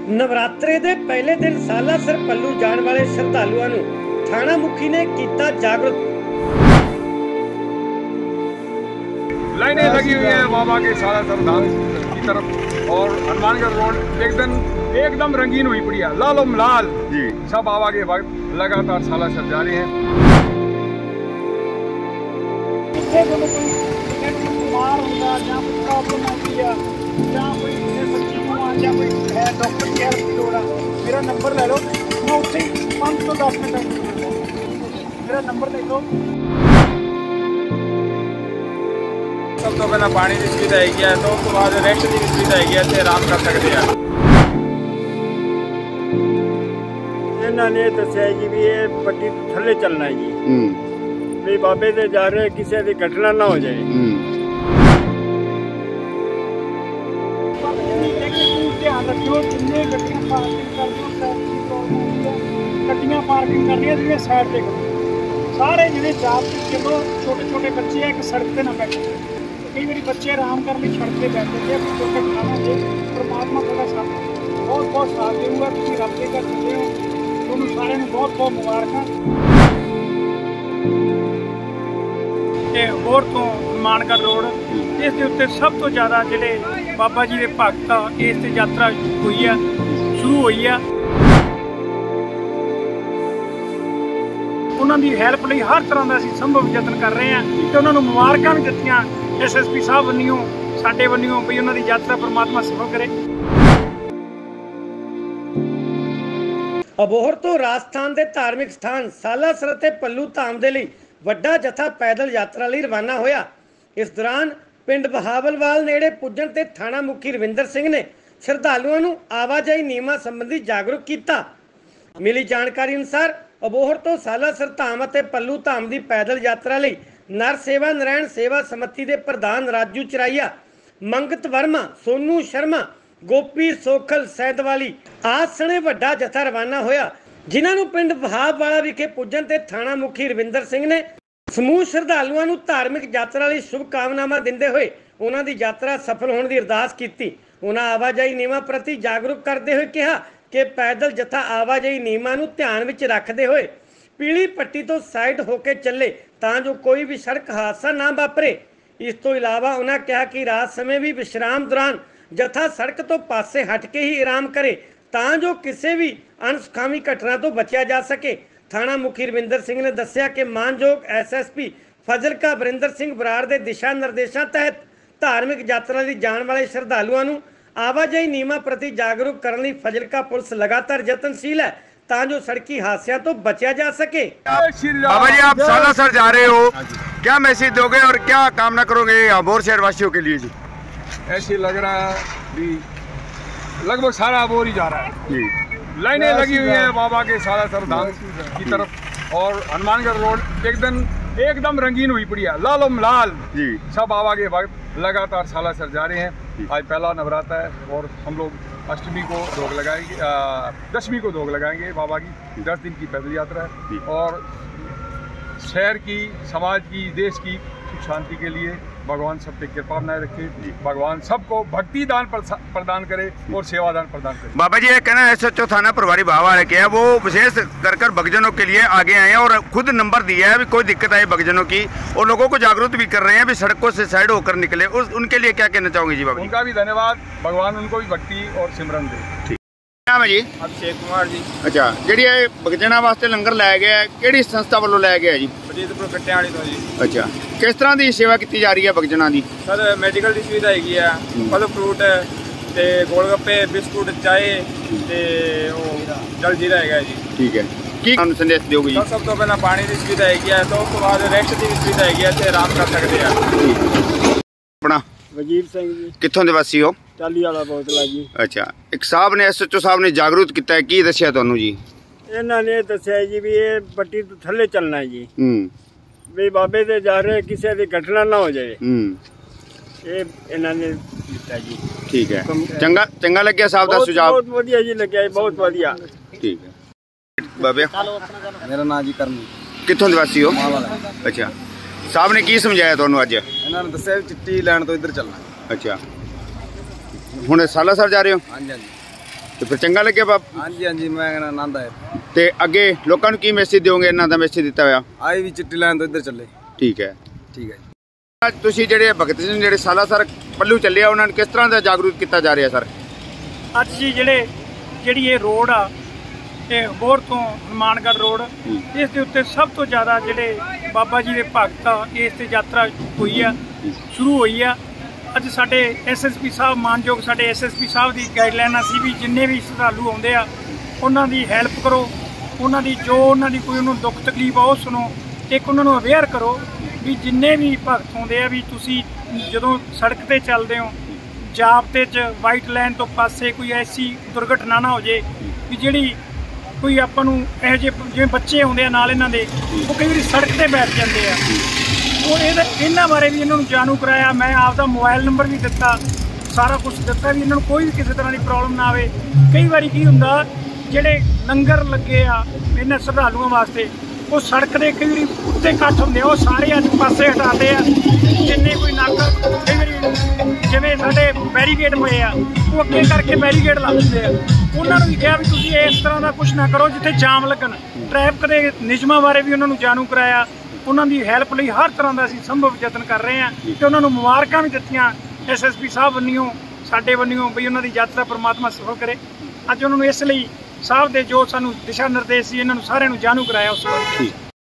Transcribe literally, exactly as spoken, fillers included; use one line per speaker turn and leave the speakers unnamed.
नवरात्रे दे पहले दिन सालासर पल्लू जाने वाले श्रद्धालुओं नूं थाना मुखी ने किया जागरूक।
लाइनें लगी हुई है बाबा के सालासर धाम की तरफ और हनुमानगढ़ रोड एकदम एकदम रंगीन हुई पड़ी है, लालों लाल जी। सब बाबा के भक्त लगातार सालासर जा रहे हैं।
मेरा नंबर ले लो, मैं उससे पाँच सौ दस मिनट मेरा नंबर ले लो।
सब तो पहला पानी की सुविधा है तो उसके बाद रेस्ट की सुविधा है, आराम कर सकते हैं।
इन्होंने दसिया जी भी ये पट्टी थले चलना है जी, भी बाबे से जा रहे किसी की घटना ना हो जाए। ध्यान रखियो जिन्ने गड्डियां पार्किंग कर गड्डियां पार्किंग करनी है साइड पे करो। सारे जिन्हें जाप चलो छोटे छोटे बच्चे हैं कि सड़क पे ना बैठे, कई बार बच्चे आराम करने सड़क पे बैठे थे, खाना दे परमात्मा थोड़ा साथ बहुत बहुत साथ देगा। तुम रब के घर चले हो, तुम सारे बहुत बहुत मुबारक। होर तो हनुमानगढ़ रोड इस दे उत्ते सब तो ज़्यादा जिहड़े बाबा जी के भगत इस ते यात्रा हुई है शुरू हुई है, उन्हों की हैल्प लिए हर तरह का असीं संभव यतन कर रहे हैं तो उन्होंने मुबारकां भी दित्तियां एस एस पी साहब वल्लों साडे वल्लों भी उन्हों की यात्रा परमात्मा सफल करे।
अबोहर तो राजस्थान के धार्मिक स्थान सालासर ते पल्लू धाम दे लई वड्डा जत्था पैदल यात्रा लई रवाना होया। इस दौरान पिंड बहावलवाल नेड़े पुजण ते थाना मुखी रविंदर सिंह ने श्रद्धालुओं नूं आवाजाही नियमां संबंधी जागरूक किया। मिली जानकारी अनुसार अबोहर तो सालासर धाम अते पल्लू धाम की पैदल यात्रा लई नर सेवा नारायण सेवा समिति के प्रधान राजू चराइया, मंगत वर्मा, सोनू शर्मा, गोपी सोखल सैदवाली आदि सने वड्डा जत्था रवाना होया, जिन्हां नूं पिंड बहाववाला विखे पुजण ते थाना मुखी रविंदर सिंह ने समूह श्रद्धालुओं नूं धार्मिक यात्रा लई शुभकामनावां दिंदे होए उन्हां दी यात्रा सफल होने की अरदास की। उन्हां आवाजाही नियमां प्रति जागरूक करते हुए कहा कि पैदल जत्था आवाजाही नियमां नूं ध्यान विच रखते हुए पीली पट्टी तो साइड होकर चले तां जो कोई भी सड़क हादसा ना वापरे। इस तो इलावा उन्होंने कहा कि रात समय भी विश्राम दौरान जत्था सड़क तो पासे हट के ही आराम करे तां जो किसी भी अणसुखावी घटना तो बचा जा सके। थाना मुखी रविंदर सिंह ने दस्सिया कि मानयोग S S P Fazilka Varinder Singh Brar के दिशा निर्देशों तहत धार्मिक यात्रा लई जाण वाले श्रद्धालुओं नूं आवाजाही नियमां प्रति जागरूक करने लई फजलका पुलिस लगातार यतनशील है तां जो सड़की हादसों तो बचा जा सके।
बाबा जी, आप सालासर जा रहे हो, क्या मैसेज दोगे और क्या कामना करोगे अबोहर शहर वासियों के लिए? जी ऐसे लग रहा है लगभग सारा अबोहर ही जा रहा है जी। लाइनें लगी हुई है बाबा के सालासर धाम की तरफ और हनुमानगढ़ रोड एकदम एकदम रंगीन हुई पड़ी है, लालों लाल जी। सब बाबा के भक्त लगातार सालासर जा रहे हैं। आज पहला नवरात्र है और हम लोग अष्टमी को धोख लगाएंगे, दशमी को धोख लगाएंगे बाबा की। दस दिन की पैदल यात्रा है और शहर की, समाज की, देश की सुख शांति के लिए भगवान सब पे कृपा बनाए रखे, भगवान सबको भक्ति दान प्रदान करे और सेवा दान प्रदान करे।
बाबा जी ये कहना है एस एच ओ थाना प्रभारी भावा के है वो विशेष कर कर भक्तजनों के लिए आगे आए हैं और खुद नंबर दिया है भी कोई दिक्कत आए भक्तजनों की और लोगों को जागरूक भी कर रहे हैं भी सड़कों से साइड होकर निकले। उस उनके लिए क्या कहना चाहोगे जी? बाबा
उनका भी धन्यवाद, भगवान उनको भी भक्ति और सिमरन दे।
नाम है जी?
अभिषेक कुमार जी।
अच्छा, जी भक्तजनों वास्ते लंगर लाया गया है किहड़ी संस्था वालों लाया गया है जी?
फरीदपुर कट्टियां वाली तो जी।
अच्छा, किस तरह की सेवा की जा रही है भक्तजनों की?
सर मैडिकल की सुविधा हैगी है, फल फ्रूट ते गोलगप्पे बिस्कुट चाय ते जल जीरा है जी।
ठीक है, की संदेश दोगे जी?
सब तो पहला पानी की सुविधा है तो उसके बाद रेस्ट की सुविधा है, आराम कर सकते हैं।
अपना
वजीर सिंह जी।
कित्थों दे वासी हो?
टाली वाला बोतला जी।
अच्छा, एक साहब ने एस एच ओ साहब ने जागरूक किया है, की दसिया तुहानू जी?
इन्होंने दसिया जी भी ये पट्टी तो थले चलना है जी, भी बाबे से जा रहे किसी की घटना ना हो जाए, ये इन्होंने दिता जी।
ठीक है, चंगा चंगा लग्या साहब दा सुझाव?
बहुत वधिया जी लग्या, बहुत वधिया।
ठीक है बाबे,
मेरा नाम जी करनी।
कित्थों दे वासी हो? अच्छा, साहब ने की समझाया तुहानू अज?
इन्होंने दस्सिया चिट्टी लैन तो इधर चलना।
अच्छा, हुण सालासर जा रहे हो?
हाँ जी हाँ जी।
ਤੇ ਫਿਰ ਚੰਗਾ ਲੱਗਿਆ ਬਾਪ?
हाँ जी हाँ जी मैं कहना आनंद आया।
ਤੇ ਅੱਗੇ ਲੋਕਾਂ ਨੂੰ ਕੀ ਮੈਸੇਜ ਦਿਓਗੇ? ਇਹਨਾਂ ਦਾ ਮੈਸੇਜ ਦਿੱਤਾ ਹੋਇਆ
आए भी चिट्ठी लाइन तो इधर चले।
ਠੀਕ ਹੈ।
ठीक है जी।
ਅੱਜ ਤੁਸੀਂ ਜਿਹੜੇ ਭਗਤ ਸਿੰਘ ਜਿਹੜੇ ਸਾਲਾਸਰ ਪੱਲੂ ਚੱਲੇ ਆ ਉਹਨਾਂ ਨੂੰ ਕਿਸ ਤਰ੍ਹਾਂ ਦਾ ਜਾਗਰੂਕ ਕੀਤਾ ਜਾ ਰਿਹਾ ਸਰ?
ਅੱਜ ਜੀ ਜਿਹੜੇ ਜਿਹੜੀ ਇਹ ਰੋਡ ਆ ਇਹ ਅਬੋਹਰ ਤੋਂ ਹਨੂੰਮਾਨਗੜ੍ਹ ਰੋਡ, ਇਸ ਦੇ ਉੱਤੇ ਸਭ ਤੋਂ ਜ਼ਿਆਦਾ ਜਿਹੜੇ ਬਾਬਾ ਜੀ ਦੇ ਭਗਤ ਆ ਇਸ ਤੇ ਯਾਤਰਾ ਹੋਈ ਆ, ਸ਼ੁਰੂ ਹੋਈ ਆ। ਅੱਜ ਸਾਡੇ ਐਸ ਐਸ ਪੀ ਸਾਹਿਬ, ਮਾਨਯੋਗ ਸਾਡੇ ਐਸ ਐਸ ਪੀ ਸਾਹਿਬ ਦੀ ਗਾਈਡਲਾਈਨ ਸੀ ਵੀ ਜਿੰਨੇ ਵੀ ਸ਼ਰਧਾਲੂ ਆਉਂਦੇ ਆ ਉਹਨਾਂ ਦੀ ਹੈਲਪ ਕਰੋ, ਉਹਨਾਂ ਦੀ ਜੋ ਉਹਨਾਂ ਦੀ ਕੋਈ ਉਹਨੂੰ ਦੁੱਖ ਤਕਲੀਫ ਆ ਉਹ ਸੁਣੋ। ਇੱਕ ਉਹਨਾਂ ਨੂੰ ਅਵੇਅਰ ਕਰੋ ਵੀ ਜਿੰਨੇ ਵੀ ਭਗਤ ਆਉਂਦੇ ਆ ਵੀ ਤੁਸੀਂ ਜਦੋਂ ਸੜਕ ਤੇ ਚੱਲਦੇ ਹੋ ਜਾਬਤੇ 'ਚ ਵਾਈਟ ਲਾਈਨ ਤੋਂ ਪਾਸੇ ਕੋਈ ਐਸੀ ਦੁਰਘਟਨਾ ਨਾ ਹੋ ਜੇ ਵੀ ਜਿਹੜੀ ਕੋਈ ਆਪਾਂ ਨੂੰ ਇਹੋ ਜਿਹੇ ਜਿਵੇਂ ਬੱਚੇ ਆਉਂਦੇ ਆ ਨਾਲ ਇਹਨਾਂ ਦੇ, ਉਹ ਕਈ ਵਾਰੀ ਸੜਕ ਤੇ ਬੈਠ ਜਾਂਦੇ ਆ। ਉਹ ਇਹਦਾ ਇਹਨਾਂ ਬਾਰੇ ਵੀ ਇਹਨਾਂ ਨੂੰ ਜਾਣੂ ਕਰਾਇਆ। ਮੈਂ ਆਪਦਾ ਮੋਬਾਈਲ ਨੰਬਰ ਵੀ ਦਿੱਤਾ, ਸਾਰਾ ਕੁਝ ਦਿੱਤਾ ਵੀ ਇਹਨਾਂ ਨੂੰ ਕੋਈ ਵੀ ਕਿਸੇ ਤਰ੍ਹਾਂ ਦੀ ਪ੍ਰੋਬਲਮ ਨਾ ਆਵੇ। ਕਈ ਵਾਰੀ ਕੀ ਹੁੰਦਾ ਜਿਹੜੇ ਲੰਗਰ ਲੱਗੇ ਆ ਇਹਨਾਂ ਸ਼ਰਧਾਲੂਆਂ ਵਾਸਤੇ, ਉਹ ਸੜਕ ਦੇ ਕਈ ਵਾਰੀ ਉੱਤੇ ਇਕੱਠ ਹੁੰਦੇ ਆ, ਉਹ ਸਾਰੇ ਅੱਜ ਪਾਸੇ ਹਟਾਉਂਦੇ ਆ। ਜਿੰਨੇ ਕੋਈ ਨਾਕਾ ਕਈ ਵਾਰੀ ਜਿਵੇਂ ਸਾਡੇ ਬੈਰੀਕੇਡ ਪਏ ਆ ਉਹ ਅੱਗੇ ਕਰਕੇ ਬੈਰੀਕੇਡ ਲਾ ਦਿੰਦੇ ਆ। ਉਹਨਾਂ ਨੂੰ ਵੀ ਕਿਹਾ ਵੀ ਤੁਸੀਂ ਇਸ ਤਰ੍ਹਾਂ ਦਾ ਕੁਛ ਨਾ ਕਰੋ ਜਿੱਥੇ ਜਾਮ ਲੱਗਣ। ਟ੍ਰੈਫਿਕ ਦੇ ਨਿਯਮਾਂ ਬਾਰੇ ਵੀ ਉਹਨਾਂ ਨੂੰ ਜਾਣੂ ਕਰਾਇਆ। ਉਹਨਾਂ ਦੀ ਹੈਲਪ ਲਈ ਹਰ ਤਰ੍ਹਾਂ ਦਾ ਅਸੀਂ ਸੰਭਵ ਯਤਨ ਕਰ ਰਹੇ ਹਾਂ ਤੇ ਉਹਨਾਂ ਨੂੰ ਮੁਬਾਰਕਾਂ ਵੀ ਦਿੱਤੀਆਂ ਐਸ ਐਸ ਪੀ ਸਾਹਿਬ ਵੱਲੋਂ, ਸਾਡੇ ਵੱਲੋਂ ਵੀ ਉਹਨਾਂ ਦੀ ਯਾਤਰਾ ਪਰਮਾਤਮਾ ਸਫਲ ਕਰੇ। ਅੱਜ ਉਹਨਾਂ ਨੂੰ ਇਸ ਲਈ ਸਾਹਿਬ ਦੇ ਜੋ ਸਾਨੂੰ ਦਿਸ਼ਾ ਨਿਰਦੇਸ਼ ਸੀ ਇਹਨਾਂ ਨੂੰ ਸਾਰਿਆਂ ਨੂੰ ਜਾਣੂ ਕਰਾਇਆ ਉਸ ਬਾਰੇ।